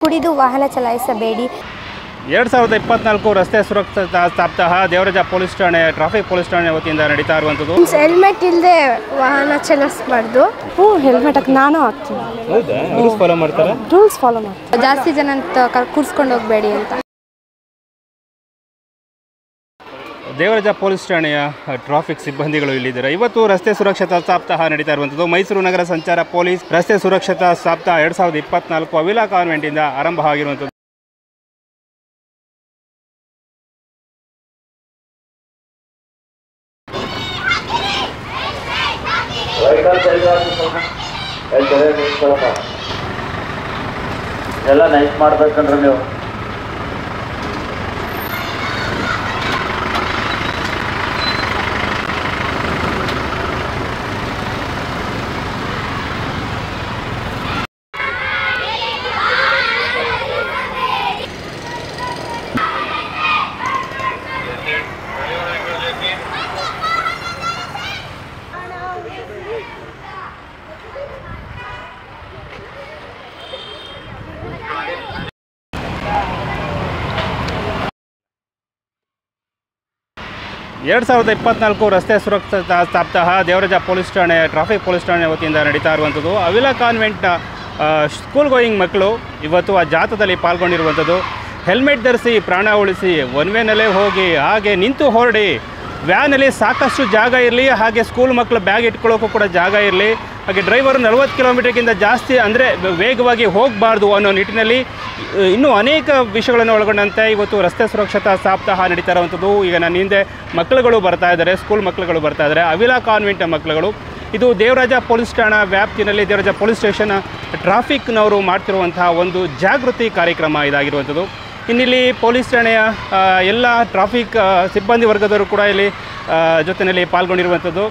ಕುಡಿದು ವಾಹನ ಚಲಾಯಿಸಬೇಡಿ. 2024 ರಸ್ತೆ ಸುರಕ್ಷತಾ ಸಪ್ತಾಹ ದೇವರಾಜ ಪೊಲೀಸ್ ಠಾಣೆ ಟ್ರಾಫಿಕ್ ಪೊಲೀಸ್ ಠಾಣೆ ವತಿಯಿಂದ ನಡೀತಾ ಇರುವಂಥದ್ದು. ಹೆಲ್ಮೆಟ್ ಇಲ್ಲದೆ ವಾಹನ ಚಲಾಯಿಸಬಾರ್ದು. ಹೆಲ್ಮೆಟ್ ನಾನು ಹಾಕ್ತೀನಿ. ಹೌದಾ? ರೂಲ್ಸ್ ಫಾಲೋ ಮಾಡ್ತಾರೆ? ರೂಲ್ಸ್ ಫಾಲೋ ಮಾಡ್ತೀನಿ. ಜಾಸ್ತಿ ಜನ ಕೂರಿಸ್ಕೊಂಡು ಹೋಗಬೇಡಿ ಅಂತ. ದೇವರಾಜ ಪೊಲೀಸ್ ಠಾಣೆಯ ಟ್ರಾಫಿಕ್ ಸಿಬ್ಬಂದಿಗಳು ಇಲ್ಲಿದ್ದಾರೆ. ಇವತ್ತು ರಸ್ತೆ ಸುರಕ್ಷತಾ ಸಪ್ತಾಹ ನಡೀತಾ ಇರುವಂಥದ್ದು. ಮೈಸೂರು ನಗರ ಸಂಚಾರ ಪೊಲೀಸ್ ರಸ್ತೆ ಸುರಕ್ಷತಾ ಸಪ್ತಾಹ 2024 ಅವಿಲಾ ಕಾನ್ವೆಂಟಿಂದ ಆರಂಭ ಆಗಿರುವಂಥದ್ದು. ಎಲ್ಲ ನೈಟ್ ಮಾಡ್ಬೇಕಂದ್ರೆ ನೀವು ಎರಡು 2024 ರಸ್ತೆ ಸುರಕ್ಷತಾ ಸಪ್ತಾಹ ದೇವರಾಜ ಪೊಲೀಸ್ ಠಾಣೆ ಟ್ರಾಫಿಕ್ ಪೊಲೀಸ್ ಠಾಣೆ ವತಿಯಿಂದ ನಡೀತಾ ಇರುವಂಥದ್ದು. ಅವಿಲಾ ಕಾನ್ವೆಂಟ್ನ ಸ್ಕೂಲ್ ಗೋಯಿಂಗ್ ಮಕ್ಕಳು ಇವತ್ತು ಆ ಜಾಥಾದಲ್ಲಿ ಪಾಲ್ಗೊಂಡಿರುವಂಥದ್ದು. ಹೆಲ್ಮೆಟ್ ಧರಿಸಿ ಪ್ರಾಣ ಉಳಿಸಿ, ಒನ್ ವೇನಲ್ಲೇ ಹೋಗಿ, ಹಾಗೆ ನಿಂತು ಹೊರಡಿ, ವ್ಯಾನಲ್ಲಿ ಸಾಕಷ್ಟು ಜಾಗ ಇರಲಿ, ಹಾಗೆ ಸ್ಕೂಲ್ ಮಕ್ಕಳು ಬ್ಯಾಗ್ ಇಟ್ಕೊಳ್ಳೋಕ್ಕೂ ಕೂಡ ಜಾಗ ಇರಲಿ, ಹಾಗೆ ಡ್ರೈವರು 40 ಕಿಲೋಮೀಟರ್ಗಿಂತ ಜಾಸ್ತಿ ಅಂದರೆ ವೇಗವಾಗಿ ಹೋಗಬಾರ್ದು ಅನ್ನೋ ನಿಟ್ಟಿನಲ್ಲಿ ಇನ್ನೂ ಅನೇಕ ವಿಷಯಗಳನ್ನು ಒಳಗೊಂಡಂತೆ ಇವತ್ತು ರಸ್ತೆ ಸುರಕ್ಷತಾ ಸಪ್ತಾಹ ನಡೀತಾ ಇರುವಂಥದ್ದು. ಈಗ ನನ್ನ ಹಿಂದೆ ಮಕ್ಕಳುಗಳು ಬರ್ತಾ ಇದ್ದಾರೆ, ಸ್ಕೂಲ್ ಮಕ್ಕಳುಗಳು ಬರ್ತಾ ಇದ್ದಾರೆ, ಅವಿಲಾ ಕಾನ್ವೆಂಟ್ ಮಕ್ಕಳುಗಳು. ಇದು ದೇವರಾಜ ಪೊಲೀಸ್ ಠಾಣಾ ವ್ಯಾಪ್ತಿನಲ್ಲಿ ದೇವರಾಜ ಪೊಲೀಸ್ ಸ್ಟೇಷನ್ ಟ್ರಾಫಿಕ್ನವರು ಮಾಡ್ತಿರುವಂತಹ ಒಂದು ಜಾಗೃತಿ ಕಾರ್ಯಕ್ರಮ ಇದಾಗಿರುವಂಥದ್ದು. ಇನ್ನಿಲ್ಲಿ ಪೊಲೀಸ್ ಠಾಣೆಯ ಎಲ್ಲ ಟ್ರಾಫಿಕ್ ಸಿಬ್ಬಂದಿ ವರ್ಗದವರು ಕೂಡ ಇಲ್ಲಿ ಜೊತೆಯಲ್ಲಿ ಪಾಲ್ಗೊಂಡಿರುವಂಥದ್ದು.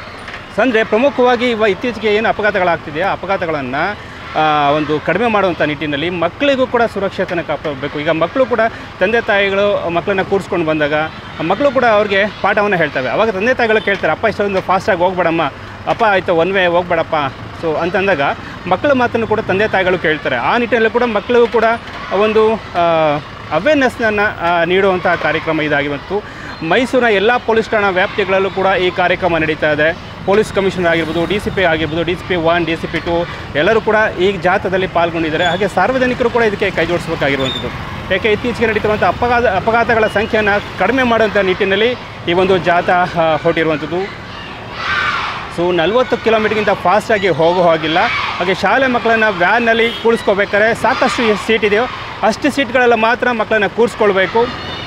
ಅಂದರೆ ಪ್ರಮುಖವಾಗಿ ಇತ್ತೀಚೆಗೆ ಏನು ಅಪಘಾತಗಳಾಗ್ತಿದೆಯಾ ಅಪಘಾತಗಳನ್ನು ಒಂದು ಕಡಿಮೆ ಮಾಡುವಂಥ ನಿಟ್ಟಿನಲ್ಲಿ ಮಕ್ಕಳಿಗೂ ಕೂಡ ಸುರಕ್ಷತೆಯನ್ನು ಕಾಪಾಡಬೇಕು. ಈಗ ಮಕ್ಕಳು ಕೂಡ ತಂದೆ ತಾಯಿಗಳು ಮಕ್ಕಳನ್ನ ಕೂರಿಸ್ಕೊಂಡು ಬಂದಾಗ ಮಕ್ಕಳು ಕೂಡ ಅವ್ರಿಗೆ ಪಾಠವನ್ನು ಹೇಳ್ತವೆ. ಆವಾಗ ತಂದೆ ತಾಯಿಗಳು ಕೇಳ್ತಾರೆ, ಅಪ್ಪ ಇಷ್ಟೊಂದು ಫಾಸ್ಟಾಗಿ ಹೋಗ್ಬೇಡಮ್ಮ, ಅಪ್ಪ ಆಯಿತು ಒನ್ ವೇ ಹೋಗ್ಬೇಡಪ್ಪ. ಸೊ ಅಂತಂದಾಗ ಮಕ್ಕಳ ಮಾತನ್ನು ಕೂಡ ತಂದೆ ತಾಯಿಗಳು ಕೇಳ್ತಾರೆ. ಆ ನಿಟ್ಟಿನಲ್ಲಿ ಕೂಡ ಮಕ್ಕಳಿಗೂ ಕೂಡ ಒಂದು ಅವೇರ್ನೆಸ್ಸನ್ನು ನೀಡುವಂಥ ಕಾರ್ಯಕ್ರಮ ಇದಾಗಿತ್ತು. ಮೈಸೂರಿನ ಎಲ್ಲ ಪೊಲೀಸ್ ಠಾಣಾ ವ್ಯಾಪ್ತಿಗಳಲ್ಲೂ ಕೂಡ ಈ ಕಾರ್ಯಕ್ರಮ ನಡೀತಾ ಇದೆ. ಪೊಲೀಸ್ ಕಮಿಷನರ್ ಆಗಿರ್ಬೋದು, DCP ಆಗಿರ್ಬೋದು, DCP 1, DCP 2 ಎಲ್ಲರೂ ಕೂಡ ಈ ಜಾಥಾದಲ್ಲಿ ಪಾಲ್ಗೊಂಡಿದ್ದಾರೆ. ಹಾಗೆ ಸಾರ್ವಜನಿಕರು ಕೂಡ ಇದಕ್ಕೆ ಕೈ ಜೋಡಿಸಬೇಕಾಗಿರುವಂಥದ್ದು. ಯಾಕೆ ಇತ್ತೀಚೆಗೆ ನಡೀತಿರುವಂಥ ಅಪಘಾತಗಳ ಸಂಖ್ಯೆಯನ್ನು ಕಡಿಮೆ ಮಾಡುವಂಥ ನಿಟ್ಟಿನಲ್ಲಿ ಈ ಒಂದು ಜಾಥಾ ಹೊರಟಿರುವಂಥದ್ದು. ಸೊ 40 ಕಿಲೋಮೀಟರ್ಗಿಂತ ಫಾಸ್ಟಾಗಿ ಹೋಗೋ ಹಾಗಿಲ್ಲ. ಹಾಗೆ ಶಾಲೆ ಮಕ್ಕಳನ್ನು ವ್ಯಾನ್ನಲ್ಲಿ ಕೂರಿಸ್ಕೋಬೇಕಾದ್ರೆ ಸಾಕಷ್ಟು ಎಷ್ಟು ಸೀಟ್ ಇದೆಯೋ ಅಷ್ಟು ಸೀಟ್ಗಳೆಲ್ಲ ಮಾತ್ರ ಮಕ್ಕಳನ್ನು ಕೂರಿಸ್ಕೊಳ್ಬೇಕು.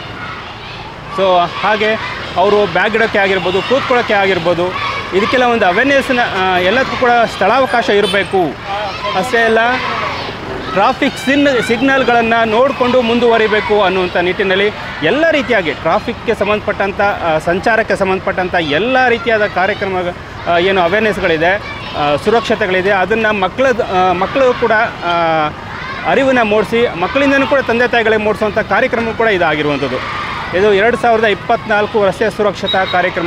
ಸೊ ಹಾಗೆ ಅವರು ಬ್ಯಾಗ್ ಇಡೋಕ್ಕೆ ಆಗಿರ್ಬೋದು, ಕೂತ್ಕೊಳ್ಳೋಕ್ಕೆ ಆಗಿರ್ಬೋದು, ಇದಕ್ಕೆಲ್ಲ ಒಂದು ಅವೇರ್ನೆಸ್ನ ಎಲ್ಲದಕ್ಕೂ ಕೂಡ ಸ್ಥಳಾವಕಾಶ ಇರಬೇಕು. ಅಷ್ಟೇ ಅಲ್ಲ, ಟ್ರಾಫಿಕ್ ಸಿಗ್ನಲ್ಗಳನ್ನು ನೋಡಿಕೊಂಡು ಮುಂದುವರಿಬೇಕು ಅನ್ನುವಂಥ ನಿಟ್ಟಿನಲ್ಲಿ ಎಲ್ಲ ರೀತಿಯಾಗಿ ಟ್ರಾಫಿಕ್ಗೆ ಸಂಬಂಧಪಟ್ಟಂಥ ಸಂಚಾರಕ್ಕೆ ಸಂಬಂಧಪಟ್ಟಂಥ ಎಲ್ಲ ರೀತಿಯಾದ ಕಾರ್ಯಕ್ರಮ ಏನು ಅವೇರ್ನೆಸ್ಗಳಿದೆ, ಸುರಕ್ಷತೆಗಳಿದೆ, ಅದನ್ನು ಮಕ್ಕಳು ಕೂಡ ಅರಿವನ್ನು ಮೂಡಿಸಿ ಮಕ್ಕಳಿಂದನೂ ಕೂಡ ತಂದೆ ತಾಯಿಗಳಿಗೆ ಮೂಡಿಸುವಂಥ ಕಾರ್ಯಕ್ರಮ ಕೂಡ ಇದಾಗಿರುವಂಥದ್ದು. ಇದು 2024 ರಸ್ತೆ ಸುರಕ್ಷತಾ ಕಾರ್ಯಕ್ರಮ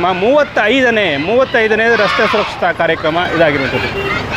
35ನೇ ರಸ್ತೆ ಸುರಕ್ಷತಾ ಕಾರ್ಯಕ್ರಮ ಇದಾಗಿರುವಂಥದ್ದು.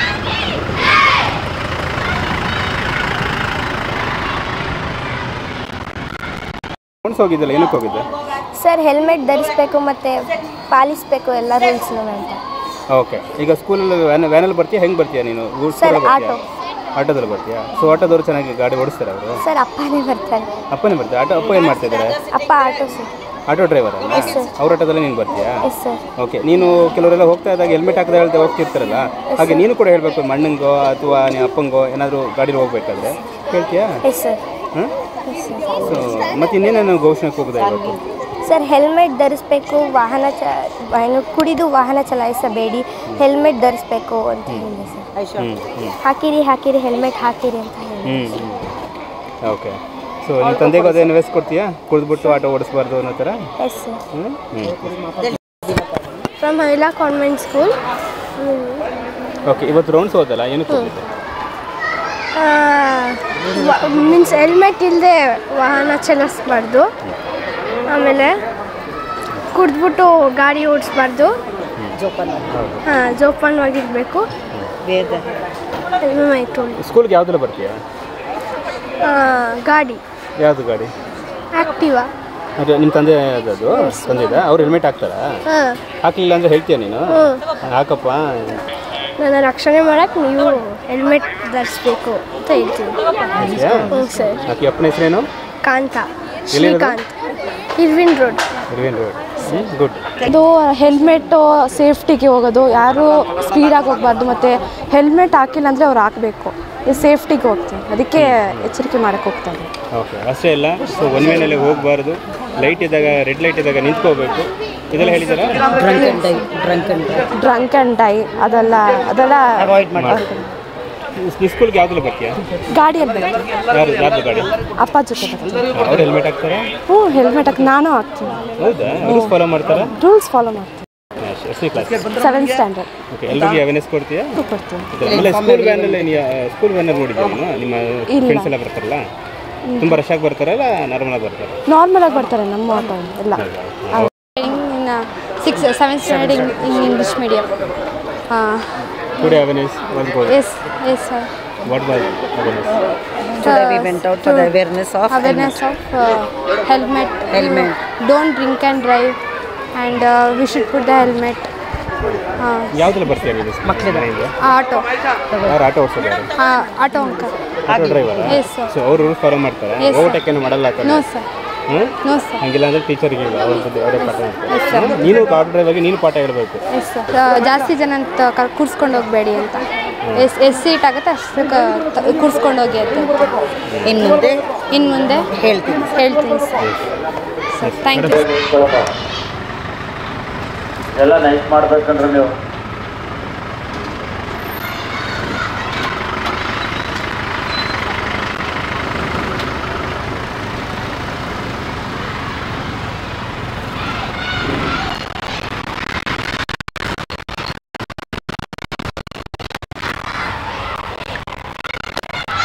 ಹೋಗಿದ್ದಿಲ್ಲ, ಏನಕ್ಕೆ ಹೋಗಿದ್ದೆ ಸರ್? ಹೆಲ್ಮೆಟ್ ಧರಿಸಬೇಕು ಮತ್ತು ಪಾಲಿಸಬೇಕು ಎಲ್ಲ ರೂಲ್ಸ್ನು ಅಂತ. ಓಕೆ. ಈಗ ಸ್ಕೂಲಲ್ಲಿ ವ್ಯಾನಲ್ಲಿ ಬರ್ತೀಯಾ, ಹೆಂಗೆ ಬರ್ತೀಯಾ ನೀನು? ಸರ್ ಆಟೋದಲ್ಲಿ ಬರ್ತೀಯಾ? ಸೊ ಆಟೋದವರು ಚೆನ್ನಾಗಿ ಗಾಡಿ ಓಡಿಸ್ತಾರೆ ಅವರು? ಸರ್ ಅಪ್ಪನೇ ಬರ್ತಾರೆ. ಅಪ್ಪನೇ ಬರ್ತಾರೆ. ಅಪ್ಪ ಏನು ಮಾಡ್ತಿದ್ದಾರೆ? ಅಪ್ಪ ಆಟೋ ಸರ್. ಆಟೋ ಡ್ರೈವರ್ ಅಲ್ಲ? ಅವ್ರ ಆಟೋದಲ್ಲಿ ನೀನು ಬರ್ತೀಯಾ? Yes sir. ಓಕೆ. ನೀನು ಕೆಲವರೆಲ್ಲ ಹೋಗ್ತಾ ಇದ್ದಾಗ ಹೆಲ್ಮೆಟ್ ಹಾಕದೆ ಹೇಳ್ತಾ ಹೋಗ್ತಿರ್ತಾರಲ್ಲ, ಹಾಗೆ ನೀನು ಕೂಡ ಹೇಳಬೇಕು ಮಣ್ಣಂಗೋ ಅಥವಾ ನಿಮ್ಮ ಅಪ್ಪಂಗೋ ಏನಾದರೂ ಗಾಡೀಲಿ ಹೋಗ್ಬೇಕಾದ್ರೆ ಹೇಳ್ತೀಯಾ? Yes sir. ಹಾಂ. ಸೊ ಮತ್ತು ಇನ್ನೇನೇನು ಘೋಷಣೆಗೆ ಹೋಗೋದಾ ಇವತ್ತು? ಸರ್ ಹೆಲ್ಮೆಟ್ ಧರಿಸಬೇಕು, ಕುಡಿದು ವಾಹನ ಚಲಾಯಿಸಬೇಡಿ, ಹೆಲ್ಮೆಟ್ ಧರಿಸಬೇಕು ಅಂತ ಹೇಳಿದೆ ಸರ್. ಹಾಕಿರಿ ಹೆಲ್ಮೆಟ್ ಹಾಕಿರಿ ಅಂತ ಹೇಳಿ. ಓಕೆ. ಸೊ ನಿಮ್ಮ ತಂದೆಗೆ ಅದೇನು ವೆಸ್ ಕೊಡ್ತೀಯಾ, ಕುಡಿದ್ಬಿಟ್ಟು ಆಟೋ ಓಡಿಸ್ಬಾರ್ದು ಅನ್ನೋ ಥರ? Yes sir. From Avila convent school. Okay. ಇವತ್ತು ರೌಂಡ್ಸ್ ಹೋದಲ್ಲ, ಏನಕ್ಕೆ ಹೋಗಿದ್ದೆ? ಮೀನ್ಸ್ ಹೆಲ್ಮೆಟ್ ಇಲ್ಲದೆ ವಾಹನ ಚಲಾಯಿಸಬಾರ್ದು, ಆಮೇಲೆ ಕುಡಿದ್ಬಿಟ್ಟು ಗಾಡಿ ಓಡಿಸ್ಬಾರ್ದು, ಜೋಪಾನವಾಗಿರಬೇಕು. ಸ್ಕೂಲ್ಗೆ ಯಾವುದೆಲ್ಲ ಬರ್ತೀಯಾ? ಗಾಡಿ ಯಾವುದು ಗಾಡಿ? ಆಕ್ಟಿವಾ. ಅದು ನಿಮ್ಮ ತಂದೆ ಅದು ತಂದಿದ್ದ? ಅವ್ರು ಹೆಲ್ಮೆಟ್ ಹಾಕ್ತಾರಾ? ಹಾಕಲಿಲ್ಲ ಅಂದರೆ ಹೇಳ್ತೀಯ ನೀನು? ಹಾಕಪ್ಪ, ನನ್ನ ರಕ್ಷಣೆ ಮಾಡಕ್ಕೆ ನೀವು ಹೆಲ್ಮೆಟ್ ಧರಿಸ್ಬೇಕು ಅಂತ ಹೇಳ್ತೀನಿ. ಹ್ಞೂ ಸರ್. ಹಾಕಿ. ಅಪ್ಪನ ಹೆಸರೇನು? Kantha. Srikanth. Irwin road. Good. ಇದು ಹೆಲ್ಮೆಟ್ಟು ಸೇಫ್ಟಿಗೆ ಹೋಗೋದು, ಯಾರು ಸ್ಪೀಡಾಗಿ ಹೋಗಬಾರ್ದು, ಮತ್ತು ಹೆಲ್ಮೆಟ್ ಹಾಕಿಲ್ಲ ಅಂದರೆ ಅವ್ರು ಹಾಕಬೇಕು. ಇದು ಸೇಫ್ಟಿಗೆ ಹೋಗ್ತೀನಿ, ಅದಕ್ಕೆ ಎಚ್ಚರಿಕೆ ಮಾಡೋಕ್ಕೆ ಹೋಗ್ತಾರೆ. ಓಕೆ, ಅಷ್ಟೇ ಇಲ್ಲ. ಸೊ ಒನ್ ವೇನಲ್ಲಿ ಹೋಗಬಾರ್ದು, ಲೈಟ್ ಇದ್ದಾಗ, ರೆಡ್ ಲೈಟ್ ಇದ್ದಾಗ ನಿಂತ್ಕೋಬೇಕು, ಇದೆಲ್ಲ ಹೇಳಿದಾರ? ಡ್ರಂಕ್ ಆ್ಯಂಡ್ ಡೈ ಅದೆಲ್ಲ ಅವಾಯ್ಡ್ ಮಾಡಿ. ಸ್ಕೂಲ್ಗೆ ಯಾವ್ದು ಬರ್ತೀಯಾ? ಗಾಡಿಯಲ್ಲಿ ಯಾರ್ದು ಗಾಡಿ? ಅಪ್ಪ ಜೊತೆ ಬರ್ತೀನಿ. ಅವ್ರು ಹೆಲ್ಮೆಟ್ ಹಾಕ್ತಾರೆ? ಹ್ಞೂ, ಹೆಲ್ಮೆಟ್ ಹಾಕಿ ನಾನು ಹಾಕ್ತೀನಿ. ಹೌದಾ? ರೂಲ್ಸ್ ಫಾಲೋ ಮಾಡ್ತಾರಾ? ರೂಲ್ಸ್ ಫಾಲೋ ಮಾಡ್ತೀನಿ. ಎಷ್ಟನೇ ಕ್ಲಾಸ್? 7th standard. ಓಕೆ, ಎಲ್ರಿಗೂ ಅವೇರ್ನೆಸ್ ಕೊಡ್ತೀಯಾ? ಕೊಡ್ತೀನಿ. ಆಮೇಲೆ ಸ್ಕೂಲ್ ವ್ಯಾನಲ್ಲಿ ಸ್ಕೂಲ್ ವ್ಯಾನಲ್ಲಿ ನೋಡಿದ್ಯಾ ನೀನು? ನಿಮ್ಮ ಫ್ರೆಂಡ್ಸ್ ಎಲ್ಲ ಬರ್ತಾರಲ್ಲ, ತುಂಬ ರಶ್ ಆಗಿ ಬರ್ತಾರಲ್ಲ ನಾರ್ಮಲ್ ಆಗಿ ಬರ್ತಾರೆ? ನಾರ್ಮಲಾಗಿ ಬರ್ತಾರೆ ನಮ್ಮ ಆಟೋ ಎಲ್ಲ. in 7th standard in English medium. Today awareness was good. Yes, sir. What was awareness? Today we went out for the awareness of helmet. Don't drink and drive, and we should put the helmet. ಯಾವ್ದ್ರಲ್ಲಿ ಬರ್ತೀಯ ನೀನು? ಮಕ್ಕಳಿಂದ Auto. ಯಾರು auto ಓಡಿಸೋದು? Auto uncle. Auto driver? Yes, sir. So ಅವರು rules follow ಮಾಡ್ತಾರೆ? Yes, sir. Overtake ಏನು ಮಾಡಲ್ಲ? No, sir. No, sir. ಹಂಗಿಲ್ಲ ಅಂದರೆ ಟೀಚರ್ಗೆ ಇಲ್ಲ, ಅವರೇ ಪಾಠ ಮಾಡ್ತಾರೆ. ನೀನು ಆಟೋ ಡ್ರೈವರ್ಗೆ ನೀನು ಪಾಠ ಹೇಳ್ಬೇಕು. Yes, sir. ಜಾಸ್ತಿ ಜನ ಅಂತ ಕೂರಿಸ್ಕೊಂಡು ಹೋಗಬೇಡಿ ಅಂತ. ಎಷ್ಟು ಸೀಟ್ ಆಗುತ್ತೆ ಅಷ್ಟು ಕೂರಿಸ್ಕೊಂಡು ಹೋಗಿ ಅಂತ. ಇನ್ನು ಮುಂದೆ ಹೇಳ್ತೀನಿ ಸರ್. Thank you. ಎಲ್ಲ ನೈಟ್ ಮಾಡ್ಬೇಕಂದ್ರೆ ನೀವು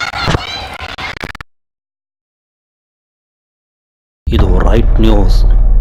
ಇದು ರೈಟ್ ನ್ಯೂಸ್.